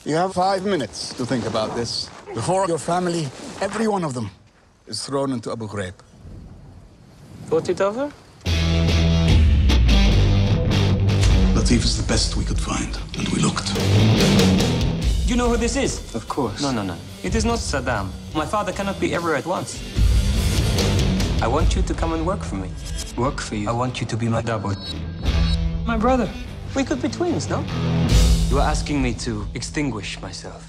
You have 5 minutes to think about this. Before your family, every one of them, is thrown into Abu Ghraib. Thought it over? Latif is the best we could find, and we looked. You know who this is? Of course. No. It is not Saddam. My father cannot be everywhere at once. I want you to come and work for me. Work for you? I want you to be my double. My brother. We could be twins, no? You are asking me to extinguish myself.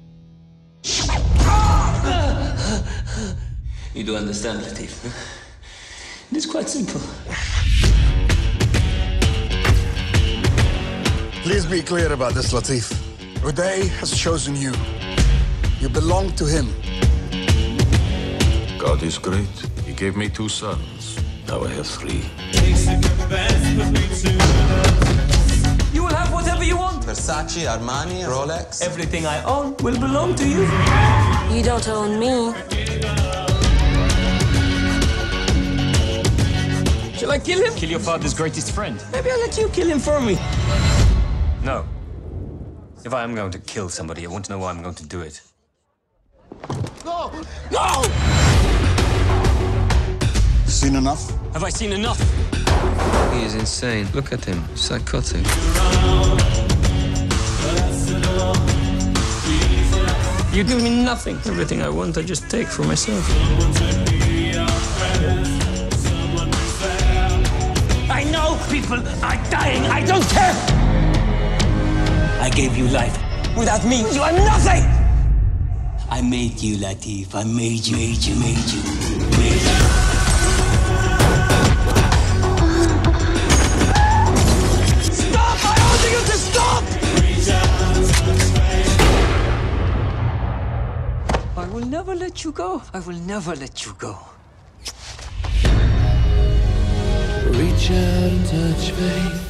You do understand, Latif. It is quite simple. Please be clear about this, Latif. Uday has chosen you. You belong to him. God is great. He gave me 2 sons. Now I have 3. You will have whatever you want. Versace, Armani, Rolex. Everything I own will belong to you. You don't own me. Shall I kill him? Kill your father's greatest friend. Maybe I'll let you kill him for me. No. If I am going to kill somebody, I want to know why I'm going to do it. No! No! Seen enough? Have I seen enough? He is insane. Look at him. Psychotic. You give me nothing. Everything I want, I just take for myself. I know people are dying. I don't care. I gave you life. Without me, you are nothing. I made you, Latif. I made you. Stop! I order you to stop! I will never let you go. I will never let you go. Reach out and touch faith.